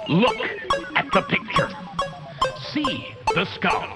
Look at the picture. See the skull.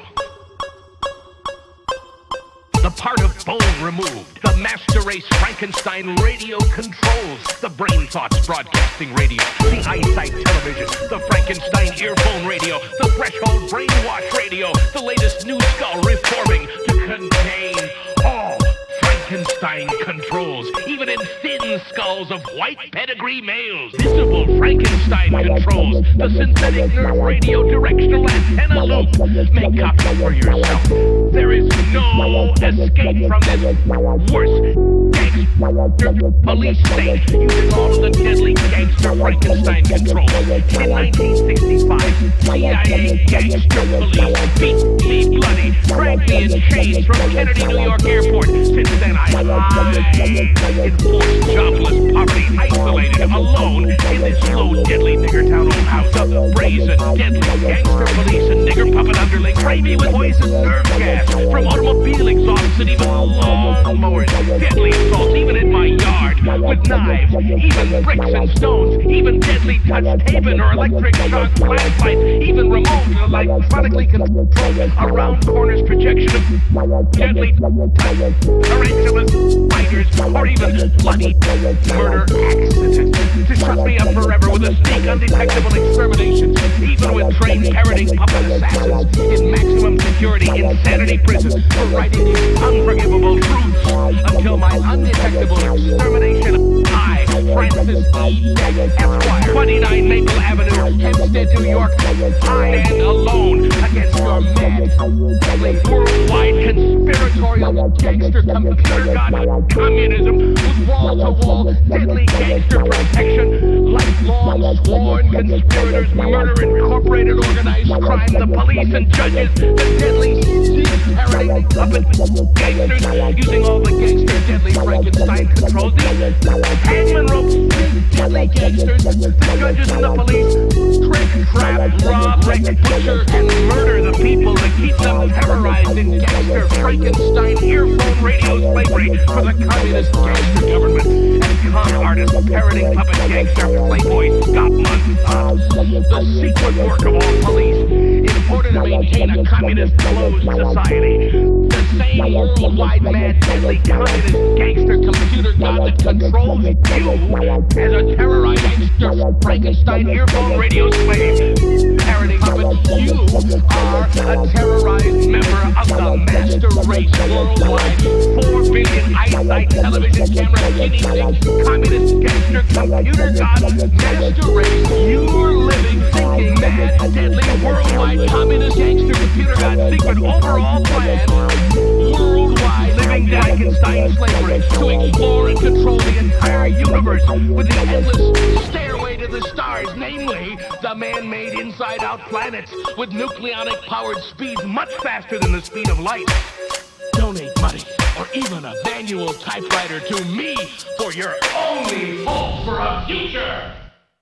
The part of bone removed. The master race Frankenstein radio controls. The brain thoughts broadcasting radio. The eyesight television. The Frankenstein earphone radio. The threshold brainwash radio. The latest new skull reforming to contain all Frankenstein controls, even in thin skulls of white pedigree males. Visible Frankenstein controls, the synthetic nerve radio directional antenna loop. Make copies for yourself. There is no escape from this worst gangster police state using all of the deadly gangster Frankenstein controls. In 1965, CIA gangster police beat me bloody, dragged me in chains from Kennedy, New York airport. Since then I enforced jobless poverty, isolated, alone in this low, deadly nigger-town old house. The brazen, deadly gangster police and nigger puppet underling spray me with poison nerve gas from automobile exhausts and even lawnmowers. Deadly assaults even in my yard with knives, even bricks and stones, even deadly touch taping or electric shock flashlights, even remote electronically controlled around corners projection of deadly tarantulas, spiders, or even bloody murder accidents to shut me up forever with a sneak undetectable extermination, even with trained parroting puppet assassins in maximum security insanity prisons for writing these unforgivable truths until my undetectable extermination. I, Francis E. Beck, Esquire, 29 Maple Avenue, Hempstead, New York. I stand alone against your mad, deadly, worldwide conspiratorial gangster computer god communism with wall-to-wall deadly gangster protection, lifelong sworn conspirators, murder incorporated organized crime, the police and judges, the deadly parroting puppet gangsters using all the gangster deadly Frankenstein controls, the hangman ropes, deadly gangsters, the judges and the police trick, trap, rob, wreck, butcher, and murder the people that keep them terrorized in gangster Frankenstein earphone radio slavery for the communist gangster government and con artist parroting puppet gangster playboy Scott Munn. The secret work of all police in order to maintain a communist closed society. The same worldwide mad deadly communist gangster computer god that controls you as a terrorized gangster Frankenstein earphone radio slave. Parroting puppet, you are a terrorized member of the master race worldwide. 4 billion eyesight television camera guinea pig communist gangster computer god master race. You're living, thinking, mad, deadly, worldwide communist gangster computer god secret overall plan. Worldwide living Frankenstein slavery to explore and control the entire universe with the endless stairway to the stars, namely the man-made inside-out planets with nucleonic powered speeds much faster than the speed of light. Donate money or even a manual typewriter to me for your only hope for a future.